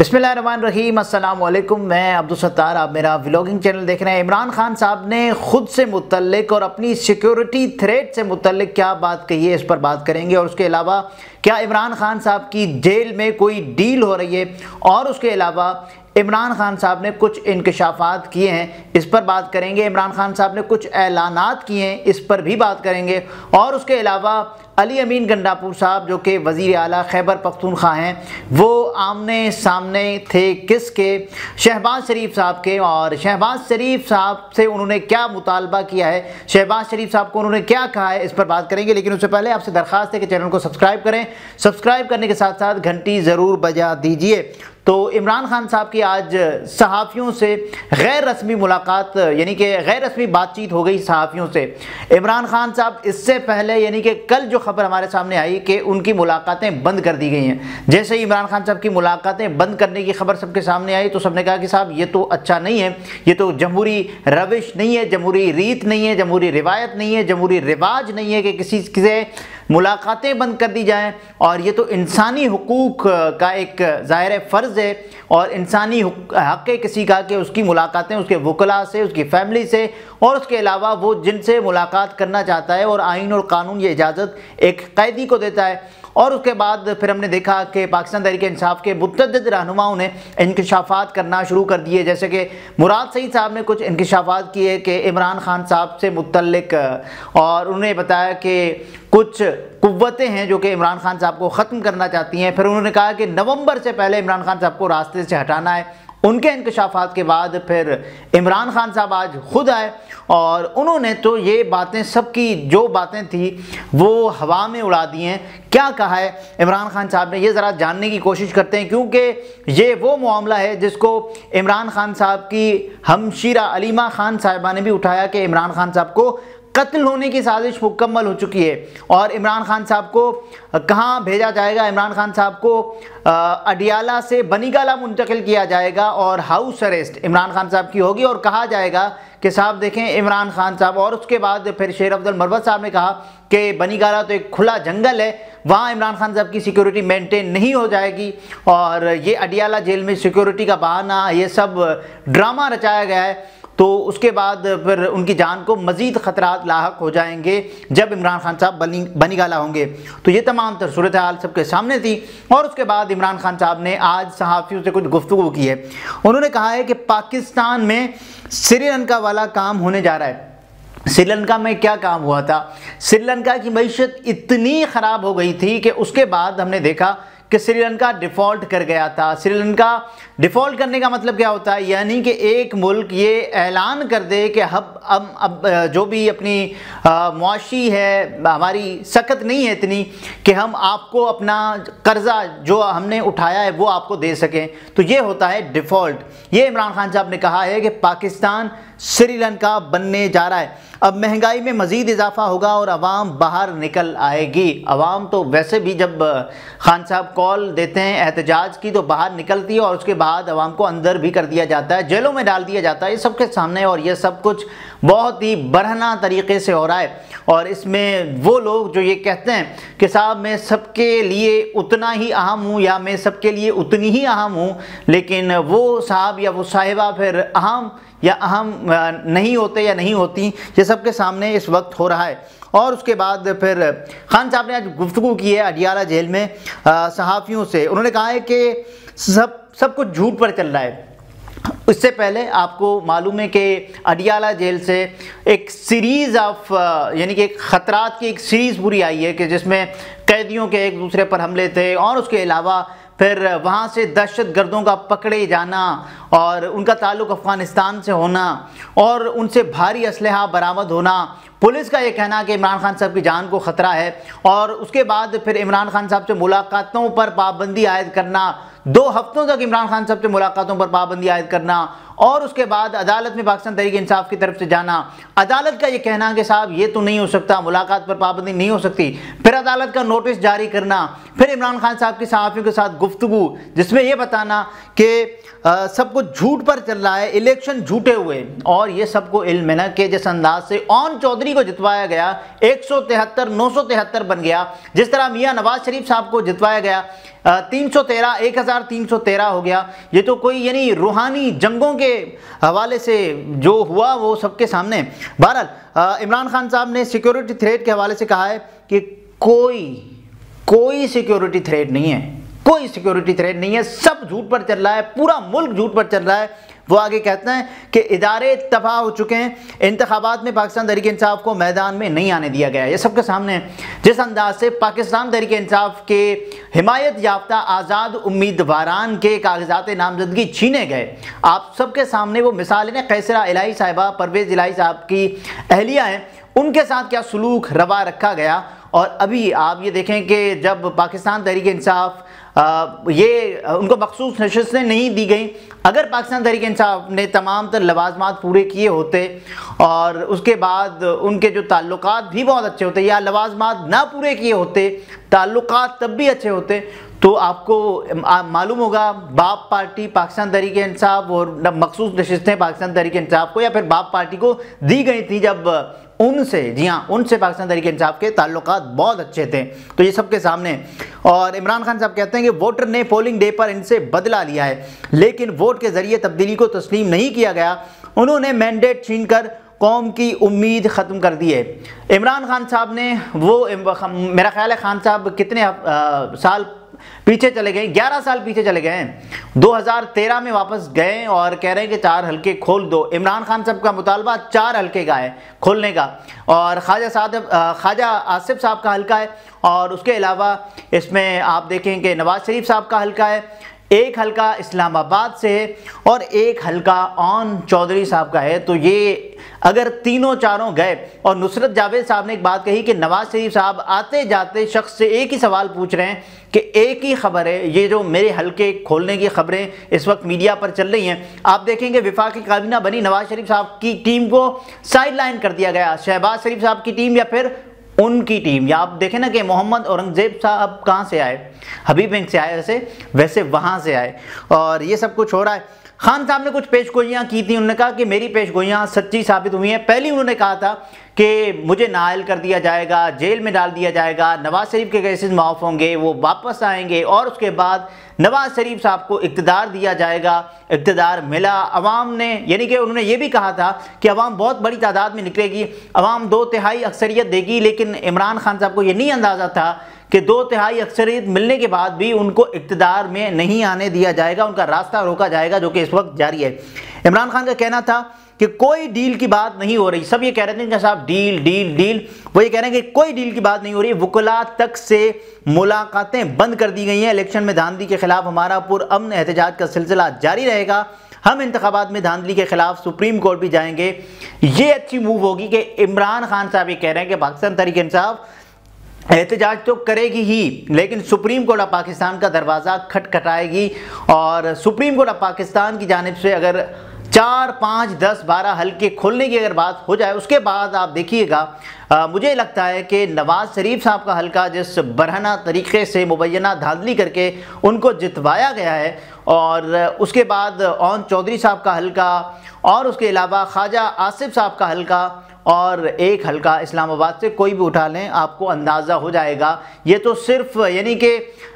बिस्मिल्लाहिर्रहमानिर्रहीम, अस्सलाम वालेकुम। मैं अब्दुल-सत्तार, आप मेरा व्लॉगिंग चैनल देख रहे हैं। इमरान खान साहब ने ख़ुद से मुतल्लिक और अपनी सिक्योरिटी थ्रेट से मुतल्लिक क्या बात कही है, इस पर बात करेंगे। और उसके अलावा क्या इमरान खान साहब की जेल में कोई डील हो रही है, और उसके अलावा इमरान खान साहब ने कुछ इंकशाफात किए हैं, इस पर बात करेंगे। इमरान खान साहब ने कुछ ऐलानात किए हैं, इस पर भी बात करेंगे। और उसके अलावा अली अमीन गंडापुर साहब, जो कि वज़ीर आला खैबर पख्तूनख्वा हैं, वो आमने सामने थे किसके? शहबाज शरीफ साहब के। और शहबाज शरीफ साहब से उन्होंने क्या मुतालबा किया है, शहबाज शरीफ साहब को उन्होंने क्या कहा है, इस पर बात करेंगे। लेकिन उससे पहले आपसे दरख्वास्त है कि चैनल को सब्सक्राइब करें। सब्सक्राइब करने के साथ साथ घंटी ज़रूर बजा दीजिए। तो इमरान खान साहब की आज सहाफ़ियों से गैर रस्मी मुलाकात, यानी कि गैर रस्मी बातचीत हो गई सहाफ़ियों से। इमरान खान साहब इससे पहले, यानी कि कल जो खबर हमारे सामने आई कि उनकी मुलाकातें बंद कर दी गई हैं, जैसे ही इमरान खान साहब की मुलाकातें बंद करने की खबर सबके सामने आई तो सबने कहा कि साहब ये तो अच्छा नहीं है, ये तो जमहूरी रविश नहीं है, जमहूरी रीत नहीं है, जमहूरी रिवायत नहीं है, जमहूरी रिवाज नहीं है कि किसी से मुलाकातें बंद कर दी जाएं। और ये तो इंसानी हुकूक का एक ज़ाहिर फ़र्ज़ है, और इंसानी हक़ है किसी का कि उसकी मुलाकातें उसके वकला से, उसकी फ़ैमिली से, और उसके अलावा वो जिनसे मुलाकात करना चाहता है, और आइन और कानून ये इजाज़त एक कैदी को देता है। और उसके बाद फिर हमने देखा कि पाकिस्तान तहरीक इंसाफ के मुतअद्दिद रहनुमाओं ने इंकशाफात करना शुरू कर दिए, जैसे कि मुराद सईद साहब ने कुछ इंकशाफात किए कि इमरान खान साहब से मुतल्लिक, और उन्होंने बताया कि कुछ कुव्वतें हैं जो कि इमरान खान साहब को ख़त्म करना चाहती हैं। फिर उन्होंने कहा कि नवंबर से पहले इमरान खान साहब को रास्ते से हटाना है। उनके इंकशाफात के बाद फिर इमरान खान साहब आज खुद आए, और उन्होंने तो ये बातें, सबकी जो बातें थी वो हवा में उड़ा दी हैं। क्या कहा है इमरान खान साहब ने, ये ज़रा जानने की कोशिश करते हैं, क्योंकि ये वो मामला है जिसको इमरान खान साहब की हमशीरा अलीमा खान साहिबा ने भी उठाया कि इमरान खान साहब को कत्ल होने की साजिश मुकम्मल हो चुकी है, और इमरान खान साहब को कहाँ भेजा जाएगा? इमरान खान साहब को अडियाला से बनीगाला मुंतकिल किया जाएगा, और हाउस अरेस्ट इमरान खान साहब की होगी, और कहा जाएगा कि साहब देखें इमरान खान साहब। और उसके बाद फिर शेर अफजल मरवत साहब ने कहा कि बनीगाला तो एक खुला जंगल है, वहाँ इमरान खान साहब की सिक्योरिटी मेंटेन नहीं हो जाएगी, और ये अडियाला जेल में सिक्योरिटी का बहाना, ये सब ड्रामा रचाया गया है। तो उसके बाद फिर उनकी जान को मज़ीद ख़तरात लाहक हो जाएंगे जब इमरान खान साहब बनीगाला होंगे। तो ये तमाम तर सूरत हाल सबके सामने थी। और उसके बाद इमरान खान साहब ने आज सहाफ़ियों से कुछ गुफ्तगू की है। उन्होंने कहा है कि पाकिस्तान में श्रीलंका वाला काम होने जा रहा है। श्रीलंका में क्या काम हुआ था? श्रीलंका की मईशत इतनी ख़राब हो गई थी कि उसके बाद हमने देखा कि श्रीलंका डिफ़ॉल्ट कर गया था। श्रीलंका डिफ़ॉल्ट करने का मतलब क्या होता है? यानी कि एक मुल्क ये ऐलान कर दे कि अब जो भी अपनी मुआशी है, हमारी सख्त नहीं है इतनी कि हम आपको अपना कर्ज़ा जो हमने उठाया है वो आपको दे सकें, तो ये होता है डिफ़ॉल्ट। ये इमरान खान साहब ने कहा है कि पाकिस्तान श्रीलंका बनने जा रहा है। अब महंगाई में मज़ीद इजाफा होगा और आवाम बाहर निकल आएगी। आवाम तो वैसे भी जब खान साहब कॉल देते हैं एहतजाज की तो बाहर निकलती है, और उसके बाद आवाम को अंदर भी कर दिया जाता है, जेलों में डाल दिया जाता है, ये सबके सामने। और ये सब कुछ बहुत ही बरहना तरीके से हो रहा है। और इसमें वो लोग जो ये कहते हैं कि साहब मैं सबके लिए उतना ही अहम हूँ, या मैं सबके लिए उतनी ही अहम हूँ, लेकिन वो साहब या वो साहिबा फिर अहम या अहम नहीं होते या नहीं होती, ये सब के सामने इस वक्त हो रहा है। और उसके बाद फिर खान साहब ने आज गुफ्तगू की है अडियाला जेल में सहाफ़ियों से। उन्होंने कहा है कि सब कुछ झूठ पर चल रहा है। इससे पहले आपको मालूम है कि अडियाला जेल से एक सीरीज़ ऑफ, यानी कि ख़तरात की एक सीरीज़ पूरी आई है कि जिसमें कैदियों के एक दूसरे पर हमले थे, और उसके अलावा फिर वहाँ से दहशत गर्दों का पकड़े जाना, और उनका ताल्लुक़ अफ़गानिस्तान से होना, और उनसे भारी असलहा बरामद होना। पुलिस का ये कहना कि इमरान खान साहब की जान को ख़तरा है। और उसके बाद फिर इमरान खान साहब से मुलाकातों पर पाबंदी आयद करना, 2 हफ्तों तक इमरान खान साहब से मुलाकातों पर पाबंदी आयद करना, और उसके बाद अदालत में पाकिस्तान तहरीक इंसाफ की तरफ से जाना। अदालत का ये कहना कि साहब ये तो नहीं हो सकता, मुलाकात पर पाबंदी नहीं हो सकती। फिर अदालत का नोटिस जारी करना, फिर इमरान खान साहब की सहाफ़ियों के साथ गुफ्तगू जिसमें यह बताना कि सब कुछ झूठ पर चल रहा है, इलेक्शन झूठे हुए। और ये सबको इल्म है ना कि जिस अंदाज से ओन चौधरी को जितवाया गया 173 973 बन गया, जिस तरह मियाँ नवाज शरीफ साहब को जितवाया गया 313 1313 ہو گیا. یہ تو کوئی یعنی روحانی جنگوں کے حوالے سے جو ہوا وہ سب کے سامنے. بہرحال عمران خان صاحب نے سیکیورٹی تھریٹ کے حوالے سے کہا ہے کہ کوئی سیکیورٹی تھریٹ نہیں ہے, کوئی سیکیورٹی تھریٹ نہیں ہے, سب جھوٹ پر چل رہا ہے, پورا ملک جھوٹ پر چل رہا ہے. وہ آگے کہتے ہیں کہ ادارے تباہ ہو چکے ہیں, انتخابات میں پاکستان تحریک انصاف کو میدان میں نہیں آنے دیا گیا. یہ سب کے سامنے ہے. جس انداز سے پاکستان تحریک انصاف کے حمایت یافتہ آزاد امیدواران کے کاغذات نامزدگی چھینے گئے, آپ سب کے سامنے وہ مثالیں ہیں. قیصرہ الہی صاحبہ, پرویز الہی صاحب کی اہلیہ ہیں, ان کے ساتھ کیا سلوک روا رکھا گیا. اور ابھی آپ یہ دیکھیں کہ جب پاکستان تحریک انصاف یہ ان کو مخصوص نشستیں نہیں دی گئیں, اگر پاکستان تحریک انصاف نے تمام تر لوازمات پورے کیے ہوتے اور اس کے بعد ان کے جو تعلقات بھی بہت اچھے ہوتے, یا لوازمات نہ پورے کیے ہوتے, تعلقات تب بھی اچھے ہوتے, تو آپ کو معلوم ہوگا باپ پارٹی پاکستان تحریک انصاف اور مخصوص نشستیں پاکستان تحریک انصاف کو یا پھر باپ پارٹی کو دی گئی تھی جب ان سے, جی ہاں, ان سے پاکستان تحریک انصاف کے تعلقات بہت اچھے تھے. تو یہ سب کے سامنے. اور عمران خان صاحب کہتے ہیں کہ ووٹر نے پولنگ ڈے پر ان سے بدلہ لیا ہے, لیکن ووٹ کے ذریعے تبدیلی کو تسلیم نہیں کیا گیا. انہوں نے مینڈیٹ چھین کر قوم کی امید ختم کر دی ہے. عمران خان صاحب نے وہ, میرا خیال ہے خان صاحب کتنے سال پیچھے چلے گئے, 11 سال پیچھے چلے گئے ہیں. 2013 میں واپس گئے اور کہہ رہے ہیں کہ 4 حلقے کھول دو. عمران خان صاحب کا مطالبہ 4 حلقے کا ہے کھولنے کا, اور خواجہ آصف صاحب کا حلقہ ہے, اور اس کے علاوہ اس میں آپ دیکھیں کہ نواز شریف صاحب کا حلقہ ہے, ایک حلقہ اسلام آباد سے ہے, اور ایک حلقہ اون چودھری صاحب کا ہے. تو یہ اگر تینوں چاروں گئے, اور نصرت جاوید صاحب نے ایک بات کہی کہ نواز شریف صاحب آتے جاتے شخص سے ایک ہی سوال پوچھ رہے ہیں کہ ایک ہی خبر ہے, یہ جو میرے حلقے کھولنے کی خبریں اس وقت میڈیا پر چل رہی ہیں, آپ دیکھیں کہ وفاقی کابینہ بنی, نواز شریف صاحب کی ٹیم کو سائیڈ لائن کر دیا گیا, شہباز شریف صاحب کی ٹیم یا پھر ان کی ٹیم. یا آپ دیکھیں نا کہ محمد اورنگزیب صاحب کہاں سے آئے, حبیب بینک سے آئے, ویسے وہاں سے آئے, اور یہ سب کچھ ہو رہا ہے. خان صاحب نے کچھ پیش گوئیاں کی تھیں, انہوں نے کہا کہ میری پیش گوئیاں سچی ثابت ہوئی ہیں. پہلی انہوں نے کہا تھا کہ مجھے نااہل کر دیا جائے گا, جیل میں ڈال دیا جائے گا, نواز شریف کے کیسز معاف ہوں گے, وہ واپس آئیں گے, اور اس کے بعد نواز شریف صاحب کو اقتدار دیا جائے گا. اقتدار ملا, عوام نے, یعنی کہ انہوں نے یہ بھی کہا تھا کہ عوام بہت بڑی تعداد میں نکلے گی, عوام 2/3 اکثریت دے گی. لیکن عمران خان صاحب کو یہ نہیں اندازہ تھا کہ 2/3 اکثریت ملنے کے بعد بھی ان کو اقتدار میں نہیں آنے دیا جائے گا, ان کا راستہ روکا جائے گا, جو کہ اس وقت جاری ہے. عمران خان کا کہنا تھا کہ کوئی ڈیل کی بات نہیں ہو رہی. سب یہ کہہ رہے تھے کہ صاحب ڈیل ڈیل ڈیل, وہ یہ کہہ رہے ہیں کہ کوئی ڈیل کی بات نہیں ہو رہی. وکلاء تک سے ملاقاتیں بند کر دی گئی ہیں. الیکشن میں دھاندلی کے خلاف ہمارا پرامن احتجاج کا سلسلہ جاری رہے گا. ہم انتخابات میں دھاندلی کے خلاف سپریم کورٹ بھی جائیں گے. یہ اچھی موو ہوگی کہ عمران خان صاحب یہ کہہ رہے ہیں کہ پاکستان تحریک انصاف احتجاج تو کرے گی ہی, لیکن سپریم کورٹ آف پاکستان کا دروازہ کھٹکھٹائے گی, اور سپریم کورٹ آف پاکستان کی جانب سے اگر 4 5 10 12 حلقے کھولنے کی اگر بات ہو جائے, اس کے بعد آپ دیکھیے گا, مجھے لگتا ہے کہ نواز شریف صاحب کا حلقہ جس برہنہ طریقے سے مبینہ دھاندلی کر کے ان کو جتوایا گیا ہے, اور اس کے بعد اون چودھری صاحب کا حلقہ, اور اس کے علاوہ خواجہ آصف صاحب کا حلقہ, اور ایک حلقہ اسلام آباد سے, کوئی بھی اٹھا لیں آپ کو اندازہ ہو جائے گا. یہ تو صرف یعنی کہ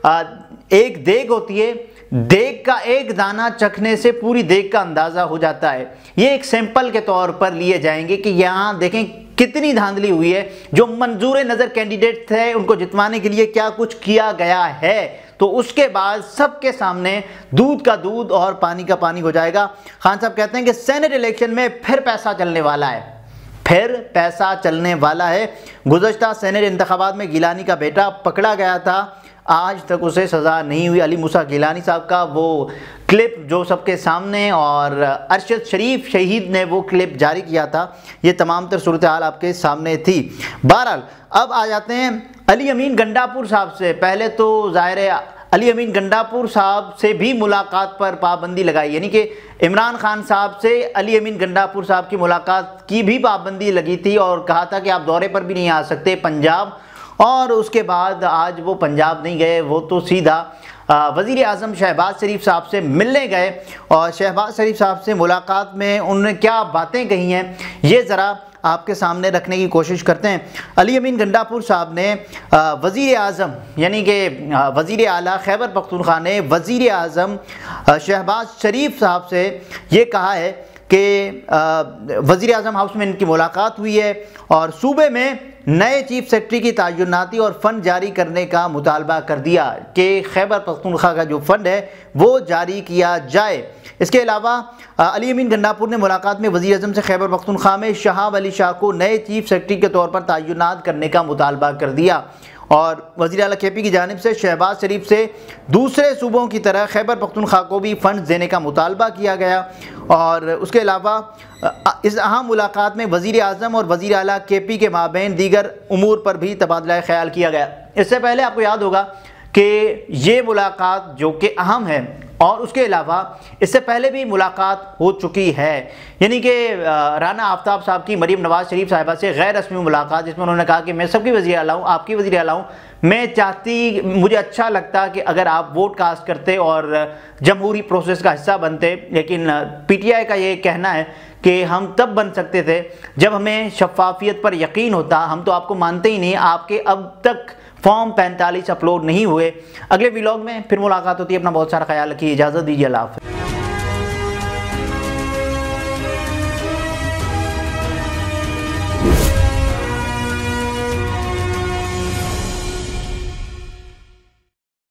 ایک دیگ ہوتی ہے, دیگ کا ایک دانہ چکھنے سے پوری دیگ کا اندازہ ہو جاتا ہے. یہ ایک سیمپل کے طور پر لیے جائیں گے کہ یہاں دیکھیں کتنی دھاندلی ہوئی ہے. جو منظور نظر کینڈیڈیٹ تھے ان کو جتوانے کے لیے کیا کچھ کیا گیا ہے, تو اس کے بعد سب کے سامنے دودھ کا دودھ اور پانی کا پانی ہو جائے گا. خان صاحب کہتے ہیں کہ سینٹ الیکشن میں پھر پیسہ چلنے والا ہے, پھر پیسہ چلنے والا ہے. گزشتہ سینٹ انتخابات میں گیلانی کا بیٹا پکڑا گیا تھا, آج تک اسے سزا نہیں ہوئی. علی موسیٰ گیلانی صاحب کا وہ کلپ جو سب کے سامنے, اور ارشد شریف شہید نے وہ کلپ جاری کیا تھا, یہ تمام تر صورتحال آپ کے سامنے تھی. بہرحال اب آ جاتے ہیں علی امین گنڈاپور صاحب سے. پہلے تو ظاہر ہے علی امین گنڈاپور صاحب سے بھی ملاقات پر پابندی لگائی, یعنی کہ عمران خان صاحب سے علی امین گنڈاپور صاحب کی ملاقات کی بھی پابندی لگی تھی, اور کہا تھا کہ آپ دورے پر بھی نہیں آ سکتے پنجاب. اور اس کے بعد آج وہ پنجاب نہیں گئے, وہ تو سیدھا وزیر اعظم شہباز شریف صاحب سے ملنے گئے, اور شہباز شریف صاحب سے ملاقات میں انہوں نے کیا باتیں کہی ہیں یہ ذرا آپ کے سامنے رکھنے کی کوشش کرتے ہیں۔ علی امین گنڈاپور صاحب نے وزیر اعظم یعنی کہ وزیر اعلیٰ خیبر پختونخوا نے وزیر اعظم شہباز شریف صاحب سے یہ کہا ہے کہ وزیر اعظم ہاؤس میں ان کی ملاقات ہوئی ہے اور صوبے میں نئے چیف سیکرٹری کی تعیناتی اور فنڈ جاری کرنے کا مطالبہ کر دیا کہ خیبر پختونخوا کا جو فنڈ ہے وہ جاری کیا جائے۔ اس کے علاوہ علی امین گنڈاپور نے ملاقات میں وزیر اعظم سے خیبر پختونخوا میں شہاب علی شاہ کو نئے چیف سیکرٹری کے طور پر تعینات کرنے کا مطالبہ کر دیا اور وزیر اعلیٰ کے پی کی جانب سے شہباز شریف سے دوسرے صوبوں کی طرح خیبر پختونخوا کو بھی فنڈز دینے کا مطالبہ کیا گیا اور اس کے علاوہ اس اہم ملاقات میں وزیر اعظم اور وزیر اعلیٰ کے پی کے مابین دیگر امور پر بھی تبادلہ خیال کیا گیا۔ اس سے پہلے آپ کو یاد ہوگا کہ یہ ملاقات جو کہ اہم ہے اور اس کے علاوہ اس سے پہلے بھی ملاقات ہو چکی ہے، یعنی کہ رانا آفتاب صاحب کی مریم نواز شریف صاحبہ سے غیر رسمی ملاقات، جس میں انہوں نے کہا کہ میں سب کی وزیر اعلیٰ ہوں، آپ کی وزیر اعلیٰ ہوں، میں چاہتی مجھے اچھا لگتا کہ اگر آپ ووٹ کاسٹ کرتے اور جمہوری پروسیس کا حصہ بنتے، لیکن پی ٹی آئی کا یہ کہنا ہے کہ ہم تب بن سکتے تھے جب ہمیں شفافیت پر یقین ہوتا، ہم تو آپ کو مانتے ہی نہیں، آپ کے اب تک فارم 45 اپلوڈ نہیں ہوئے۔ اگلے ویلاگ میں پھر ملاقات ہوتی ہے، اپنا بہت سارا خیال رکھیے، اجازت دیجیے، اللہ حافظ۔